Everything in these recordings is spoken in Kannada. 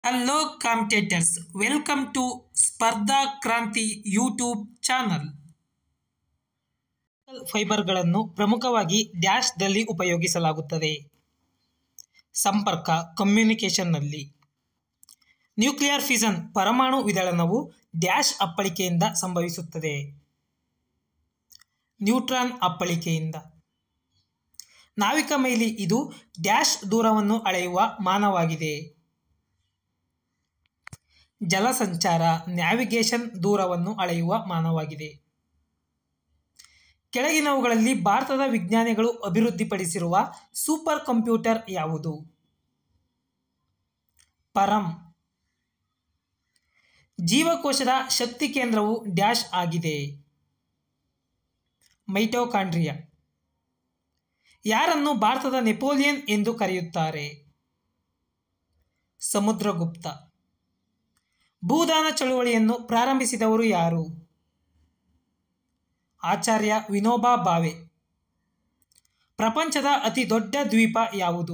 Hello commentators, welcome to ಸ್ಪರ್ಧಾ ಕ್ರಾಂತಿ ಯೂಟ್ಯೂಬ್ ಚಾನಲ್. ಫೈಬರ್ಗಳನ್ನು ಪ್ರಮುಖವಾಗಿ ಡ್ಯಾಶ್ದಲ್ಲಿ ಉಪಯೋಗಿಸಲಾಗುತ್ತದೆ. ಸಂಪರ್ಕ ಕಮ್ಯುನಿಕೇಷನ್ನಲ್ಲಿ. ನ್ಯೂಕ್ಲಿಯರ್ ಫಿಷನ್ ಪರಮಾಣು ವಿದಳನವು ಡ್ಯಾಶ್ ಅಪ್ಪಳಿಕೆಯಿಂದ ಸಂಭವಿಸುತ್ತದೆ. ನ್ಯೂಟ್ರಾನ್ ಅಪ್ಪಳಿಕೆಯಿಂದ. ನಾವಿಕ ಮೈಲಿ ಇದು ಡ್ಯಾಶ್ ದೂರವನ್ನು ಅಳೆಯುವ ಮಾನವಾಗಿದೆ. ಜಲಸಂಚಾರ ನ್ಯಾವಿಗೇಷನ್ ದೂರವನ್ನು ಅಳೆಯುವ ಮಾನವಾಗಿದೆ. ಕೆಳಗಿನವುಗಳಲ್ಲಿ ಭಾರತದ ವಿಜ್ಞಾನಿಗಳು ಅಭಿವೃದ್ಧಿಪಡಿಸಿರುವ ಸೂಪರ್ ಕಂಪ್ಯೂಟರ್ ಯಾವುದು? ಪರಂ. ಜೀವಕೋಶದ ಶಕ್ತಿ ಕೇಂದ್ರವು ಡ್ಯಾಶ್ ಆಗಿದೆ. ಮೈಟೋಕಾಂಡ್ರಿಯಾ. ಯಾರನ್ನು ಭಾರತದ ನೆಪೋಲಿಯನ್ ಎಂದು ಕರೆಯುತ್ತಾರೆ? ಸಮುದ್ರಗುಪ್ತ. ಭೂದಾನ ಚಳುವಳಿಯನ್ನು ಪ್ರಾರಂಭಿಸಿದವರು ಯಾರು? ಆಚಾರ್ಯ ವಿನೋಬಾ ಭಾವೆ. ಪ್ರಪಂಚದ ಅತಿ ದೊಡ್ಡ ದ್ವೀಪ ಯಾವುದು?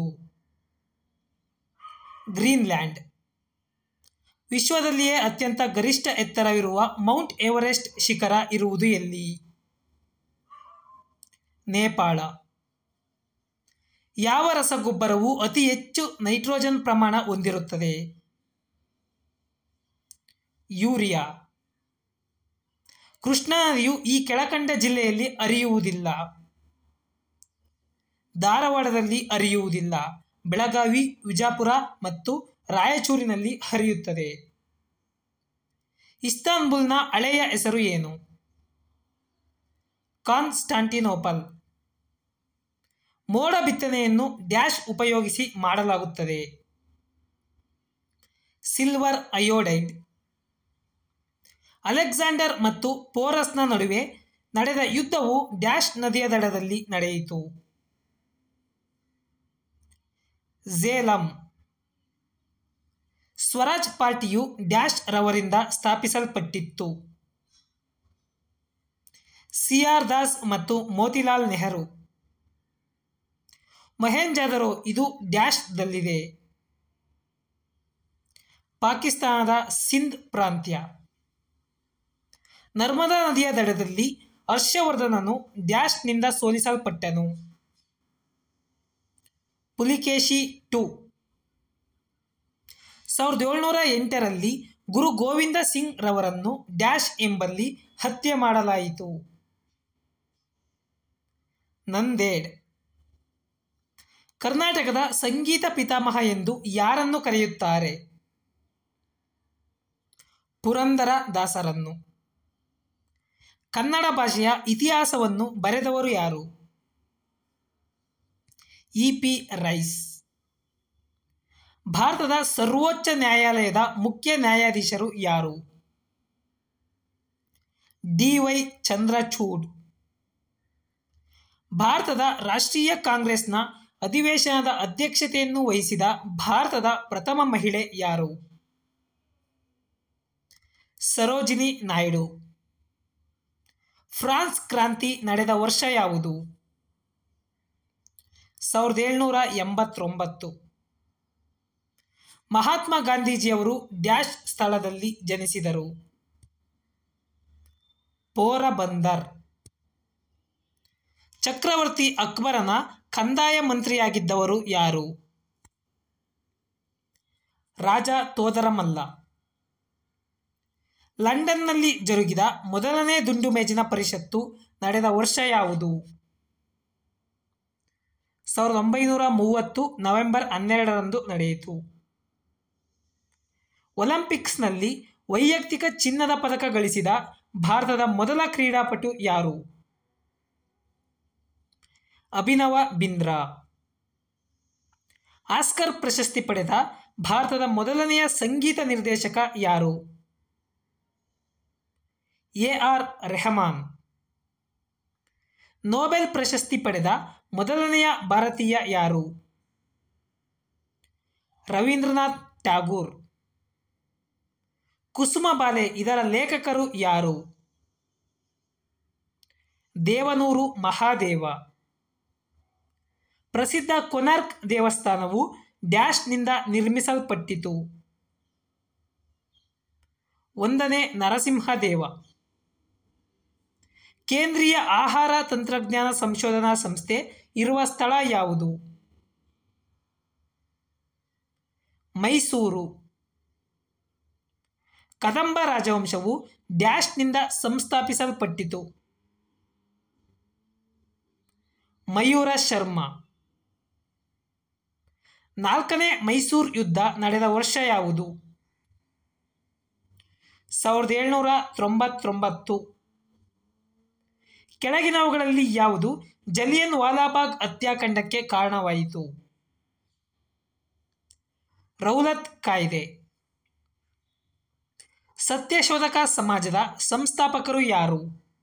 ಗ್ರೀನ್ಲ್ಯಾಂಡ್. ವಿಶ್ವದಲ್ಲಿಯೇ ಅತ್ಯಂತ ಗರಿಷ್ಠ ಎತ್ತರವಿರುವ ಮೌಂಟ್ ಎವರೆಸ್ಟ್ ಶಿಖರ ಇರುವುದು ಎಲ್ಲಿ? ನೇಪಾಳ. ಯಾವ ರಸಗೊಬ್ಬರವು ಅತಿ ಹೆಚ್ಚು ನೈಟ್ರೋಜನ್ ಪ್ರಮಾಣ ಹೊಂದಿರುತ್ತದೆ? ಯೂರಿಯಾ. ಕೃಷ್ಣಾ ನದಿಯು ಈ ಕೆಳಕಂಡ ಜಿಲ್ಲೆಯಲ್ಲಿ ಹರಿಯುವುದಿಲ್ಲ. ಧಾರವಾಡದಲ್ಲಿ ಹರಿಯುವುದಿಲ್ಲ. ಬೆಳಗಾವಿ, ವಿಜಾಪುರ ಮತ್ತು ರಾಯಚೂರಿನಲ್ಲಿ ಹರಿಯುತ್ತದೆ. ಇಸ್ತಾನ್ಬುಲ್ನ ಹಳೆಯ ಹೆಸರು ಏನು? ಕಾನ್ಸ್ಟಾಂಟಿನೋಪಲ್. ಮೋಡ ಬಿತ್ತನೆಯನ್ನು ಡ್ಯಾಶ್ ಉಪಯೋಗಿಸಿ ಮಾಡಲಾಗುತ್ತದೆ. Silver iodide. ಅಲೆಕ್ಸಾಂಡರ್ ಮತ್ತು ಪೋರಸ್ನ ನಡುವೆ ನಡೆದ ಯುದ್ಧವು ಡ್ಯಾಶ್ ನದಿಯ ದಡದಲ್ಲಿ ನಡೆಯಿತು. ಝೇಲಂ. ಸ್ವರಾಜ್ ಪಾರ್ಟಿಯು ಡ್ಯಾಶ್ ರವರಿಂದ ಸ್ಥಾಪಿಸಲ್ಪಟ್ಟಿತ್ತು. ಸಿ.ಆರ್. ದಾಸ್ ಮತ್ತು ಮೋತಿಲಾಲ್ ನೆಹರು. ಮೊಹೆಂಜೊದರೋ ಇದು ಡ್ಯಾಶ್ದಲ್ಲಿದೆ. ಪಾಕಿಸ್ತಾನದ ಸಿಂಧ್ ಪ್ರಾಂತ್ಯ. ನರ್ಮದಾ ನದಿಯ ದಡದಲ್ಲಿ ಹರ್ಷವರ್ಧನನು ಡ್ಯಾಶ್ನಿಂದ ಸೋಲಿಸಲ್ಪಟ್ಟನು. ಪುಲಿಕೇಶಿ II. 1708ರಲ್ಲಿ ಗುರು ಗೋವಿಂದ ಸಿಂಗ್ ರವರನ್ನು ಡ್ಯಾಶ್ ಎಂಬಲ್ಲಿ ಹತ್ಯೆ ಮಾಡಲಾಯಿತು. ನಂದೇಡ್. ಕರ್ನಾಟಕದ ಸಂಗೀತ ಪಿತಾಮಹ ಎಂದು ಯಾರನ್ನು ಕರೆಯುತ್ತಾರೆ? ಪುರಂದರ ದಾಸರನ್ನು. ಕನ್ನಡ ಭಾಷೆಯ ಇತಿಹಾಸವನ್ನು ಬರೆದವರು ಯಾರು? ಇ.ಪಿ. ರೈಸ್. ಭಾರತದ ಸರ್ವೋಚ್ಚ ನ್ಯಾಯಾಲಯದ ಮುಖ್ಯ ನ್ಯಾಯಾಧೀಶರು ಯಾರು? ಡಿ.ವೈ. ಚಂದ್ರಚೂಡ್. ಭಾರತದ ರಾಷ್ಟ್ರೀಯ ಕಾಂಗ್ರೆಸ್ನ ಅಧಿವೇಶನದ ಅಧ್ಯಕ್ಷತೆಯನ್ನು ವಹಿಸಿದ ಭಾರತದ ಪ್ರಥಮ ಮಹಿಳೆ ಯಾರು? ಸರೋಜಿನಿ ನಾಯ್ಡು. ಫ್ರಾನ್ಸ್ ಕ್ರಾಂತಿ ನಡೆದ ವರ್ಷ ಯಾವುದು? 1789. ಮಹಾತ್ಮ ಗಾಂಧೀಜಿಯವರು ಡ್ಯಾಶ್ ಸ್ಥಳದಲ್ಲಿ ಜನಿಸಿದರು. ಪೋರಬಂದರ್. ಚಕ್ರವರ್ತಿ ಅಕ್ಬರನ ಕಂದಾಯ ಮಂತ್ರಿಯಾಗಿದ್ದವರು ಯಾರು? ರಾಜ ತೋದರಮಲ್ಲ. ಲಂಡನ್ನಲ್ಲಿ ಜರುಗಿದ ಮೊದಲನೇ ದುಂಡು ಮೇಜಿನ ಪರಿಷತ್ತು ನಡೆದ ವರ್ಷ ಯಾವುದು? 1930 ನವೆಂಬರ್ 12ರಂದು ನಡೆಯಿತು. ಒಲಿಂಪಿಕ್ಸ್ನಲ್ಲಿ ವೈಯಕ್ತಿಕ ಚಿನ್ನದ ಪದಕ ಗಳಿಸಿದ ಭಾರತದ ಮೊದಲ ಕ್ರೀಡಾಪಟು ಯಾರು? ಅಭಿನವ ಬಿಂದ್ರಾ. ಆಸ್ಕರ್ ಪ್ರಶಸ್ತಿ ಪಡೆದ ಭಾರತದ ಮೊದಲನೆಯ ಸಂಗೀತ ನಿರ್ದೇಶಕ ಯಾರು? ಎ.ಆರ್. ರೆಹಮಾನ್. ನೊಬೆಲ್ ಪ್ರಶಸ್ತಿ ಪಡೆದ ಮೊದಲನೆಯ ಭಾರತೀಯ ಯಾರು? ರವೀಂದ್ರನಾಥ್ ಟ್ಯಾಗೂರ್. ಕುಸುಮಬಾಲೆ ಇದರ ಲೇಖಕರು ಯಾರು? ದೇವನೂರು ಮಹಾದೇವ. ಪ್ರಸಿದ್ಧ ಕೊನಾರ್ಕ್ ದೇವಸ್ಥಾನವು ಡ್ಯಾಶ್ನಿಂದ ನಿರ್ಮಿಸಲ್ಪಟ್ಟಿತು. 1ನೇ ನರಸಿಂಹದೇವ. ಕೇಂದ್ರೀಯ ಆಹಾರ ತಂತ್ರಜ್ಞಾನ ಸಂಶೋಧನಾ ಸಂಸ್ಥೆ ಇರುವ ಸ್ಥಳ ಯಾವುದು? ಮೈಸೂರು. ಕದಂಬ ರಾಜವಂಶವು ಡ್ಯಾಶ್ನಿಂದ ಸಂಸ್ಥಾಪಿಸಲ್ಪಟ್ಟಿತು? ಮಯೂರ ಶರ್ಮ. 4ನೇ ಮೈಸೂರು ಯುದ್ಧ ನಡೆದ ವರ್ಷ ಯಾವುದು? 1799. ಕೆಳಗಿನವುಗಳಲ್ಲಿ ಯಾವುದು ಜಲಿಯನ್ ವಾಲಾಬಾಗ್ ಹತ್ಯಾಕಾಂಡಕ್ಕೆ ಕಾರಣವಾಯಿತು? ರೌಲತ್ ಕಾಯ್ದೆ. ಸತ್ಯಶೋಧಕ ಸಮಾಜದ ಸಂಸ್ಥಾಪಕರು ಯಾರು?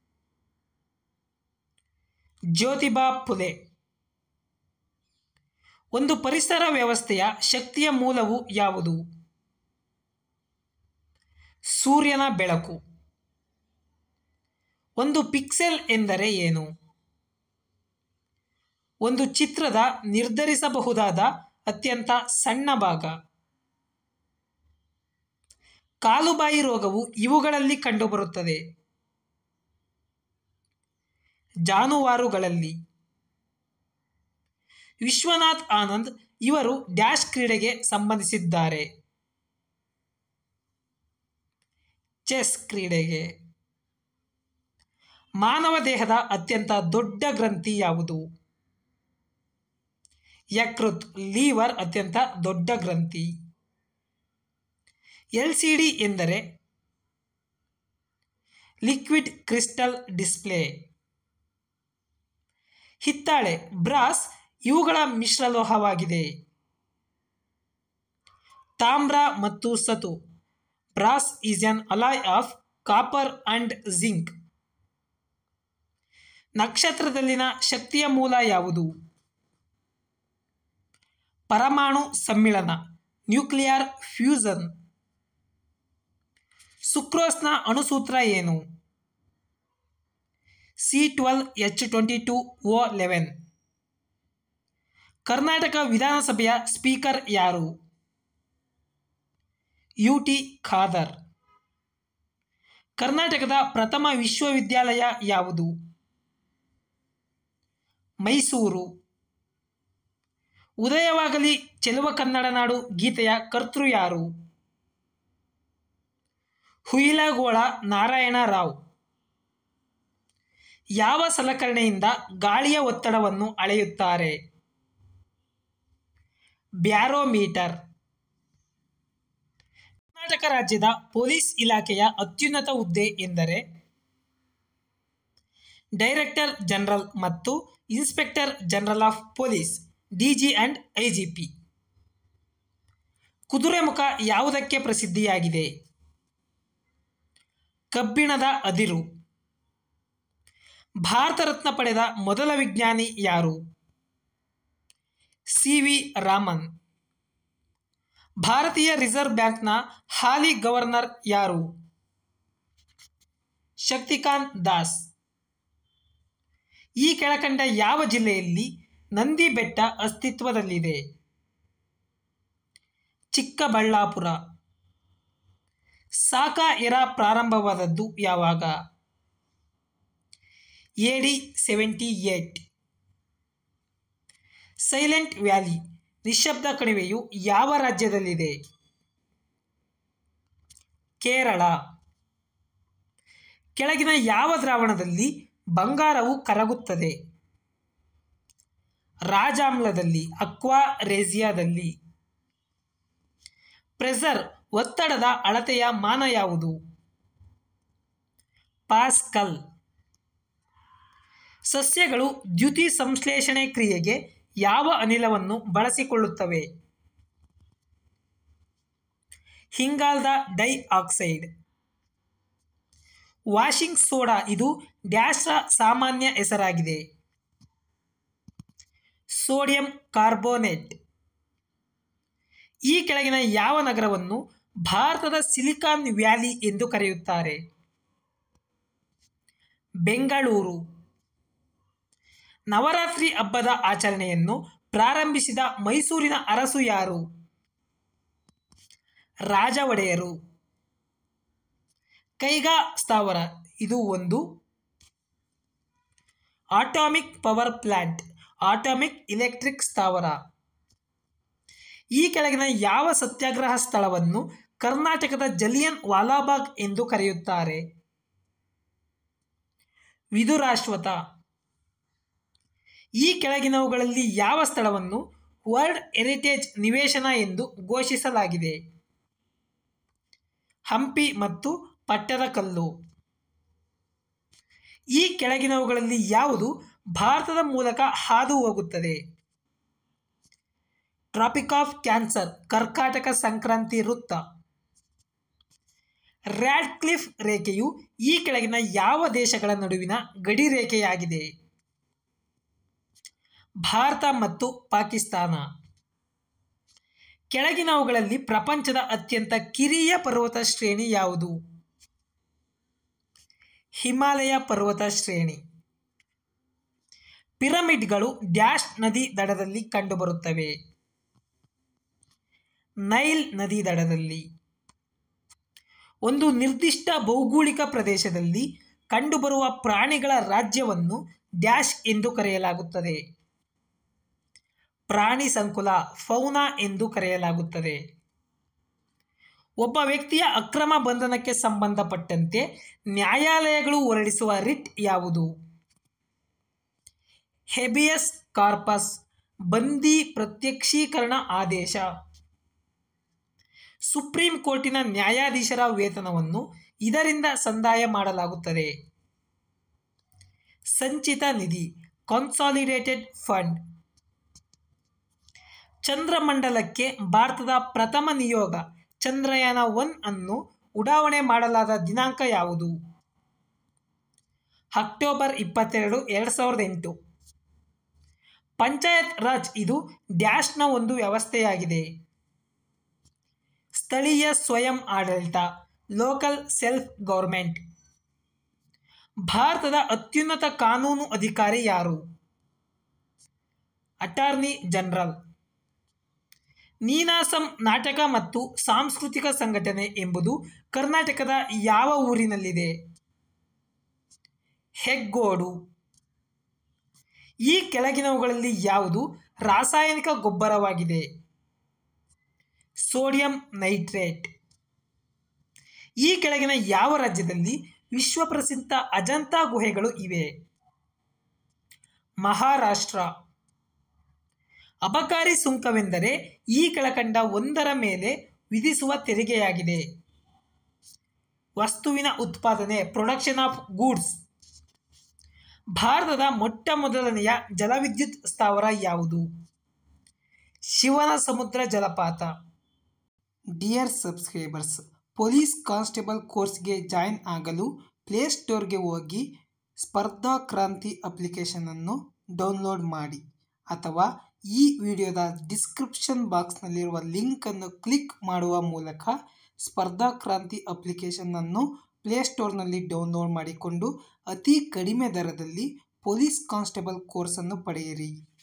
ಜ್ಯೋತಿಬಾ ಫುಲೆ. ಒಂದು ಪರಿಸರ ವ್ಯವಸ್ಥೆಯ ಶಕ್ತಿಯ ಮೂಲವು ಯಾವುದು? ಸೂರ್ಯನ ಬೆಳಕು. ಒಂದು ಪಿಕ್ಸೆಲ್ ಎಂದರೆ ಏನು? ಒಂದು ಚಿತ್ರದ ನಿರ್ಧರಿಸಬಹುದಾದ ಅತ್ಯಂತ ಸಣ್ಣ ಭಾಗ. ಕಾಲುಬಾಯಿ ರೋಗವು ಇವುಗಳಲ್ಲಿ ಕಂಡುಬರುತ್ತದೆ? ಜಾನುವಾರುಗಳಲ್ಲಿ. ವಿಶ್ವನಾಥ್ ಆನಂದ್ ಇವರು ಡ್ಯಾಶ್ ಕ್ರೀಡೆಗೆ ಸಂಬಂಧಿಸಿದ್ದಾರೆ? ಚೆಸ್ ಕ್ರೀಡೆಗೆ. ಮಾನವ ದೇಹದ ಅತ್ಯಂತ ದೊಡ್ಡ ಗ್ರಂಥಿ ಯಾವುದು? ಯಕೃತ್, ಲೀವರ್ ಅತ್ಯಂತ ದೊಡ್ಡ ಗ್ರಂಥಿ. LCD ಎಂದರೆ? Liquid crystal display. ಹಿತ್ತಾಳೆ, ಬ್ರಾಸ್ ಇವುಗಳ ಮಿಶ್ರಲೋಹವಾಗಿದೆ. ತಾಮ್ರ ಮತ್ತು ಸತು. Brass is an alloy of copper and zinc. ನಕ್ಷತ್ರದಲ್ಲಿನ ಶಕ್ತಿಯ ಮೂಲ ಯಾವುದು? ಪರಮಾಣು ಸಮ್ಮಿಳನ, ನ್ಯೂಕ್ಲಿಯರ್ ಫ್ಯೂಸನ್. ಸುಕ್ರೋಸ್ನ ಅಣುಸೂತ್ರ ಏನು? C12H22O11. ಕರ್ನಾಟಕ ವಿಧಾನಸಭೆಯ ಸ್ಪೀಕರ್ ಯಾರು? UT ಖಾದರ್. ಕರ್ನಾಟಕದ ಪ್ರಥಮ ವಿಶ್ವವಿದ್ಯಾಲಯ ಯಾವುದು? ಮೈಸೂರು. ಉದಯವಾಗಲಿ ಚೆಲುವ ಕನ್ನಡ ನಾಡು ಗೀತೆಯ ಕರ್ತೃ ಯಾರು? ಹುಯಿಲಗೋಳ ನಾರಾಯಣ ರಾವ್. ಯಾವ ಸಲಕರಣೆಯಿಂದ ಗಾಳಿಯ ಒತ್ತಡವನ್ನು ಅಳೆಯುತ್ತಾರೆ? ಬ್ಯಾರೋಮೀಟರ್. ಕರ್ನಾಟಕ ರಾಜ್ಯದ ಪೊಲೀಸ್ ಇಲಾಖೆಯ ಅತ್ಯುನ್ನತ ಹುದ್ದೆ ಎಂದರೆ? ಡೈರೆಕ್ಟರ್ ಜನರಲ್ ಮತ್ತು inspector general of police, DG and IGP. Kudremukh ಯಾವುದಕ್ಕೆ ಪ್ರಸಿದ್ಧಿಯಾಗಿದೆ? ಕಬ್ಬಿಣದ ಅದಿರು. ಭಾರತ ರತ್ನ ಪಡೆದ ಮೊದಲ ವಿಜ್ಞಾನಿ ಯಾರು? CV ರಾಮನ್. ಭಾರತೀಯ ರಿಸರ್ವ್ ಬ್ಯಾಂಕ್ನ ಹಾಲಿ ಗವರ್ನರ್ ಯಾರು? ಶಕ್ತಿಕಾಂತ್ ದಾಸ್. ಈ ಕೆಳಕಂಡ ಯಾವ ಜಿಲ್ಲೆಯಲ್ಲಿ ನಂದಿ ಬೆಟ್ಟ ಅಸ್ತಿತ್ವದಲ್ಲಿದೆ? ಚಿಕ್ಕಬಳ್ಳಾಪುರ. ಸಾಕಾ ಎರಾ ಪ್ರಾರಂಭವಾದದ್ದು ಯಾವಾಗ? AD 78. ಸೈಲೆಂಟ್ ವ್ಯಾಲಿ, ನಿಶ್ಶಬ್ದ ಕಣಿವೆಯು ಯಾವ ರಾಜ್ಯದಲ್ಲಿದೆ? ಕೇರಳ. ಕೆಳಗಿನ ಯಾವ ದ್ರಾವಣದಲ್ಲಿ ಬಂಗಾರವು ಕರಗುತ್ತದೆ? ರಾಜಾಮ್ಲದಲ್ಲಿ, ಅಕ್ವಾ ರೇಸಿಯಾದಲ್ಲಿ. ಪ್ರೆಸರ್, ಒತ್ತಡದ ಅಳತೆಯ ಮಾನ ಯಾವುದು? ಪಾಸ್ಕಲ್. ಸಸ್ಯಗಳು ದ್ಯುತಿ ಸಂಶ್ಲೇಷಣೆ ಕ್ರಿಯೆಗೆ ಯಾವ ಅನಿಲವನ್ನು ಬಳಸಿಕೊಳ್ಳುತ್ತವೆ? ಇಂಗಾಲದ ಡೈಆಕ್ಸೈಡ್. ವಾಷಿಂಗ್ ಸೋಡಾ ಇದು ಡ್ಯಾಶ್ರ ಸಾಮಾನ್ಯ ಹೆಸರಾಗಿದೆ? Sodium carbonate. ಈ ಕೆಳಗಿನ ಯಾವ ನಗರವನ್ನು ಭಾರತದ ಸಿಲಿಕಾನ್ ವ್ಯಾಲಿ ಎಂದು ಕರೆಯುತ್ತಾರೆ? ಬೆಂಗಳೂರು. ನವರಾತ್ರಿ ಹಬ್ಬದ ಆಚರಣೆಯನ್ನು ಪ್ರಾರಂಭಿಸಿದ ಮೈಸೂರಿನ ಅರಸು ಯಾರು? ರಾಜ ಒಡೆಯರು. ಕೈಗಾ ಸ್ಥಾವರ ಇದು ಒಂದು atomic power plant, atomic electric ಸ್ಥಾವರ. ಈ ಕೆಳಗಿನ ಯಾವ ಸತ್ಯಾಗ್ರಹ ಸ್ಥಳವನ್ನು ಕರ್ನಾಟಕದ ಜಲಿಯನ್ ವಾಲಾಬಾಗ್ ಎಂದು ಕರೆಯುತ್ತಾರೆ? ವಿಧುರಾಶ್ವತ್ಥ. ಈ ಕೆಳಗಿನವುಗಳಲ್ಲಿ ಯಾವ ಸ್ಥಳವನ್ನು ವರ್ಲ್ಡ್ ಹೆರಿಟೇಜ್ ನಿವೇಶನ ಎಂದು ಘೋಷಿಸಲಾಗಿದೆ? ಹಂಪಿ ಮತ್ತು ಪಟ್ಟದಕಲ್ಲು. ಈ ಕೆಳಗಿನವುಗಳಲ್ಲಿ ಯಾವುದು ಭಾರತದ ಮೂಲಕ ಹಾದು ಹೋಗುತ್ತದೆ? ಟ್ರಾಪಿಕ್ ಆಫ್ ಕ್ಯಾನ್ಸರ್, ಕರ್ಕಾಟಕ ಸಂಕ್ರಾಂತಿ ವೃತ್ತ. ರ್ಯಾಡ್ಕ್ಲಿಫ್ ರೇಖೆಯು ಈ ಕೆಳಗಿನ ಯಾವ ದೇಶಗಳ ನಡುವಿನ ಗಡಿ ರೇಖೆಯಾಗಿದೆ? ಭಾರತ ಮತ್ತು ಪಾಕಿಸ್ತಾನ. ಕೆಳಗಿನವುಗಳಲ್ಲಿ ಪ್ರಪಂಚದ ಅತ್ಯಂತ ಕಿರಿಯ ಪರ್ವತ ಶ್ರೇಣಿ ಯಾವುದು? ಹಿಮಾಲಯ ಪರ್ವತ ಶ್ರೇಣಿ. ಪಿರಮಿಡ್ಗಳು ಡ್ಯಾಶ್ ನದಿ ದಡದಲ್ಲಿ ಕಂಡುಬರುತ್ತವೆ? ನೈಲ್ ನದಿ ದಡದಲ್ಲಿ. ಒಂದು ನಿರ್ದಿಷ್ಟ ಭೌಗೋಳಿಕ ಪ್ರದೇಶದಲ್ಲಿ ಕಂಡುಬರುವ ಪ್ರಾಣಿಗಳ ರಾಜ್ಯವನ್ನು ಡ್ಯಾಶ್ ಎಂದು ಕರೆಯಲಾಗುತ್ತದೆ? ಪ್ರಾಣಿ ಸಂಕುಲ, ಫೌನಾ ಎಂದು ಕರೆಯಲಾಗುತ್ತದೆ. ಒಬ್ಬ ವ್ಯಕ್ತಿಯ ಅಕ್ರಮ ಬಂಧನಕ್ಕೆ ಸಂಬಂಧಪಟ್ಟಂತೆ ನ್ಯಾಯಾಲಯಗಳು ಹೊರಡಿಸುವ ರಿಟ್ ಯಾವುದು? ಹೇಬಿಯಸ್ ಕಾರ್ಪಸ್, ಬಂದಿ ಪ್ರತ್ಯಕ್ಷೀಕರಣ ಆದೇಶ. ಸುಪ್ರೀಂ ಕೋರ್ಟಿನ ನ್ಯಾಯಾಧೀಶರ ವೇತನವನ್ನು ಇದರಿಂದ ಸಂದಾಯ ಮಾಡಲಾಗುತ್ತದೆ? ಸಂಚಿತ ನಿಧಿ, ಕನ್ಸಾಲಿಡೇಟೆಡ್ ಫಂಡ್. ಚಂದ್ರಮಂಡಲಕ್ಕೆ ಭಾರತದ ಪ್ರಥಮ ನಿಯೋಗ ಚಂದ್ರಯಾನ-1 ಅನ್ನು ಉಡಾವಣೆ ಮಾಡಲಾದ ದಿನಾಂಕ ಯಾವುದು? ಅಕ್ಟೋಬರ್ 22, 2008. ಪಂಚಾಯತ್ ರಾಜ್ ಇದು ಡ್ಯಾಶ್ನ ಒಂದು ವ್ಯವಸ್ಥೆಯಾಗಿದೆ? ಸ್ಥಳೀಯ ಸ್ವಯಂ ಆಡಳಿತ, ಲೋಕಲ್ ಸೆಲ್ಫ್ ಗವರ್ಮೆಂಟ್. ಭಾರತದ ಅತ್ಯುನ್ನತ ಕಾನೂನು ಅಧಿಕಾರಿ ಯಾರು? Attorney general. ನೀನಾಸಂ ನಾಟಕ ಮತ್ತು ಸಾಂಸ್ಕೃತಿಕ ಸಂಘಟನೆ ಎಂಬುದು ಕರ್ನಾಟಕದ ಯಾವ ಊರಿನಲ್ಲಿದೆ? ಹೆಗ್ಗೋಡು. ಈ ಕೆಳಗಿನವುಗಳಲ್ಲಿ ಯಾವುದು ರಾಸಾಯನಿಕ ಗೊಬ್ಬರವಾಗಿದೆ? Sodium nitrate. ಈ ಕೆಳಗಿನ ಯಾವ ರಾಜ್ಯದಲ್ಲಿ ವಿಶ್ವಪ್ರಸಿದ್ಧ ಅಜಂತಾ ಗುಹೆಗಳು ಇವೆ? ಮಹಾರಾಷ್ಟ್ರ. ಅಬಕಾರಿ ಸುಂಕವೆಂದರೆ ಈ ಕೆಳಕಂಡ ಒಂದರ ಮೇಲೆ ವಿಧಿಸುವ ತೆರಿಗೆಯಾಗಿದೆ? ವಸ್ತುವಿನ ಉತ್ಪಾದನೆ, ಪ್ರೊಡಕ್ಷನ್ ಆಫ್ ಗೂಡ್ಸ್. ಭಾರತದ ಮೊಟ್ಟ ಮೊದಲನೆಯ ಜಲವಿದ್ಯುತ್ ಸ್ಥಾವರ ಯಾವುದು? ಶಿವನಸಮುದ್ರ ಜಲಪಾತ. ಡಿಯರ್ ಸಬ್ಸ್ಕ್ರೈಬರ್ಸ್, ಪೊಲೀಸ್ ಕಾನ್ಸ್ಟೇಬಲ್ ಕೋರ್ಸ್ಗೆ ಜಾಯಿನ್ ಆಗಲು ಪ್ಲೇಸ್ಟೋರ್ಗೆ ಹೋಗಿ ಸ್ಪರ್ಧಾ ಕ್ರಾಂತಿ ಅಪ್ಲಿಕೇಶನನ್ನು ಡೌನ್ಲೋಡ್ ಮಾಡಿ, ಅಥವಾ ಈ ವಿಡಿಯೋದ ಡಿಸ್ಕ್ರಿಪ್ಷನ್ ಬಾಕ್ಸ್ನಲ್ಲಿರುವ ಲಿಂಕನ್ನು ಕ್ಲಿಕ್ ಮಾಡುವ ಮೂಲಕ ಸ್ಪರ್ಧಾ ಕ್ರಾಂತಿ ಅಪ್ಲಿಕೇಶನನ್ನು ಪ್ಲೇಸ್ಟೋರ್ನಲ್ಲಿ ಡೌನ್ಲೋಡ್ ಮಾಡಿಕೊಂಡು ಅತಿ ಕಡಿಮೆ ದರದಲ್ಲಿ ಪೊಲೀಸ್ ಕಾನ್ಸ್ಟೇಬಲ್ ಕೋರ್ಸನ್ನು ಪಡೆಯಿರಿ.